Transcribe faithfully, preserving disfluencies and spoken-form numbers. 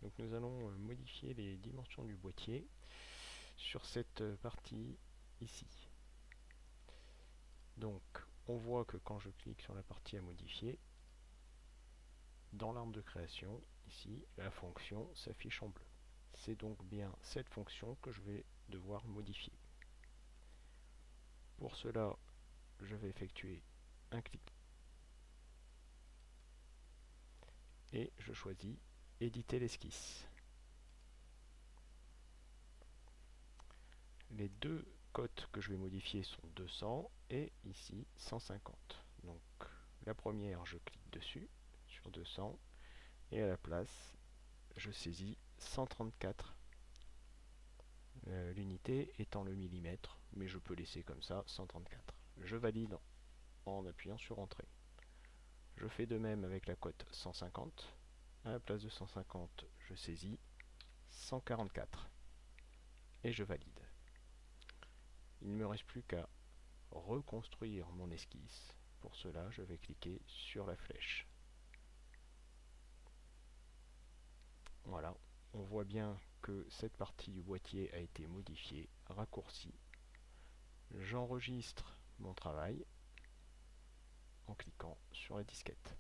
Donc nous allons euh, modifier les dimensions du boîtier sur cette euh, partie ici. Donc on voit que quand je clique sur la partie à modifier, dans l'arbre de création, ici, la fonction s'affiche en bleu. C'est donc bien cette fonction que je vais devoir modifier. Pour cela, je vais effectuer un clic et je choisis éditer l'esquisse. Les deux cotes que je vais modifier sont deux cents et ici cent cinquante. Donc la première, je clique dessus sur deux cents et à la place, je saisis cent trente-quatre. Euh, L'unité étant le millimètre, mais je peux laisser comme ça cent trente-quatre. Je valide en appuyant sur Entrée. Je fais de même avec la cote cent cinquante. À la place de cent cinquante, je saisis cent quarante-quatre et je valide. Il ne me reste plus qu'à reconstruire mon esquisse. Pour cela, je vais cliquer sur la flèche. Voilà, on voit bien que cette partie du boîtier a été modifiée, raccourcie. J'enregistre mon travail en cliquant sur la disquette.